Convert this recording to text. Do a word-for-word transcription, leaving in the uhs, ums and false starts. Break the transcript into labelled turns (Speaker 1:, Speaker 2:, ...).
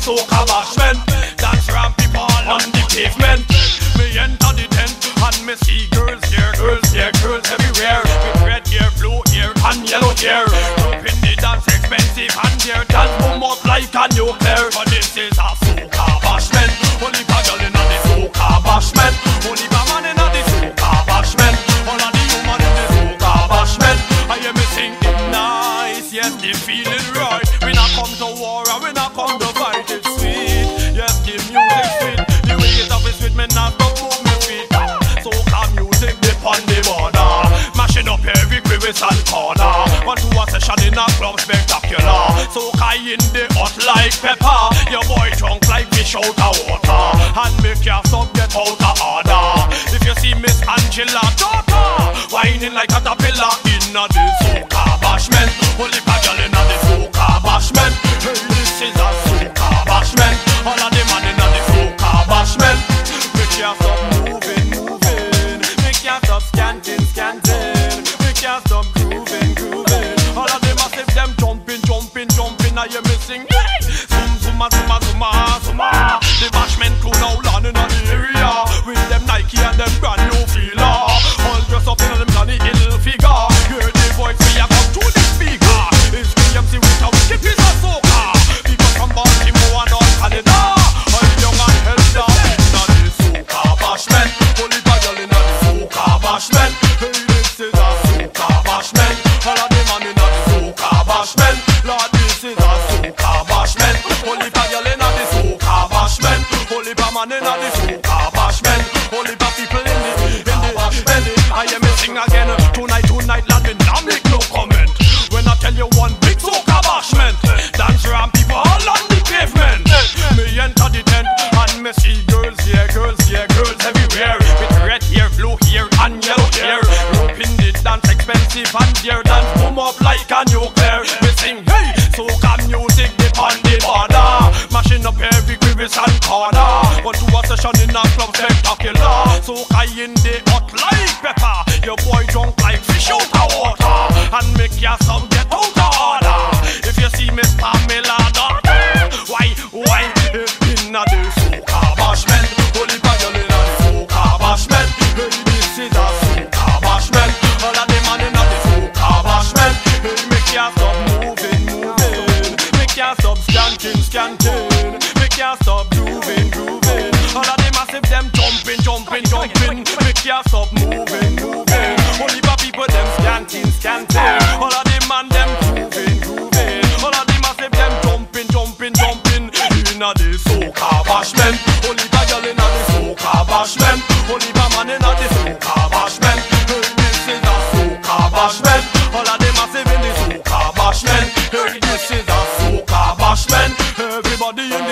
Speaker 1: Soca Bashment. Dance around people on the pavement. Me enter the tent and me see girls here, girls here, girls everywhere. With red hair, blue hair and yellow hair. Up in the dance expensive and their dance boom up like a nuclear. But this is a Soca Bashment. Only for girl in the Soca Bashment. Only for man in the Soca Bashment. All of the woman in the Soca Bashment. I hear me sing it nice, yes they feeling right. We not come to war and we not come to fight. It's sweet, yes the music sweet. The way it up is sweet, me not go move me feet. Soca music dip on the border, mashing up every crevice and corner. One to a session in a club spectacular. Soca in the hot like pepper. Your boy drunk like fish out of water, and make your sub get out of order. If you see Miss Angela daughter whining like a caterpillar in a the Soca Bashment. Only for girl in a the Soca Bashment. Hey, this is a Soca Bashment. All of the man in a the Soca Bashment. Make your stop moving, moving. Make your stop scanting, scanting. Make your stop grooving, grooving. All of them massive them jumping, jumping, jumping. I hear me sing. Zoom, zooma, zooma, zooma, zooma. The Bashment crew now land in the area with them Nike and them brand new feeler. All dressed up in them Johnny Hill figure. Hear the voice we have come through the speaker. It's K M C with a wicked piece of soca. People from Baltimore and North Canada. All young and healthy in the Soca Bashment. Only for girl in the Soca Bashment. Hey, this is a Soca Bashment. All of them man in the Soca Bashment. Lord, this is a Soca Bashment. Only for girl in the Soca Bashment. Only for man in the Soca Bashment. Only for people in the, in the, in the. I am missing again. Tonight, tonight, lad, me now make no comment. When I tell you one big Soca Bashment, dance around people all on the pavement. Me enter the tent and me see girls here, girls here, girls everywhere. With red hair, blue hair and yellow hair. Rope in the dance expensive and their dance boom up like a nuclear. Me sing, hey, Soca music dip on the border, mashing up every crevice and corner. One to a session in a club spectacular. Soca in the hot like pepper. Your boy drunk like fish out of water, and make your son get out of order. If you see Miss Pamela daughter, why, why in a the Soca Bashment? Only for girl in a the Soca Bashment. Hey, this is a Soca Bashment. All of them man in a the Soca Bashment. Hey, make your stop moving, moving. Make your stop scanting, scanting. Make your stop grooving, grooving. All of them massive them jumping, jumping, jumping. Make your stop moving, moving. Only for people them scanting, scanting. All of them man them grooving, grooving. All of them massive them jumping, jumping, jumping. In a the Soca Bashment. Only for girl in a the Soca Bashment. Only for man in a the Soca Bashment. Hey, this is a Soca Bashment. All of them massive in the Soca Bashment. Hey, this is a Soca Bashment. Everybody in the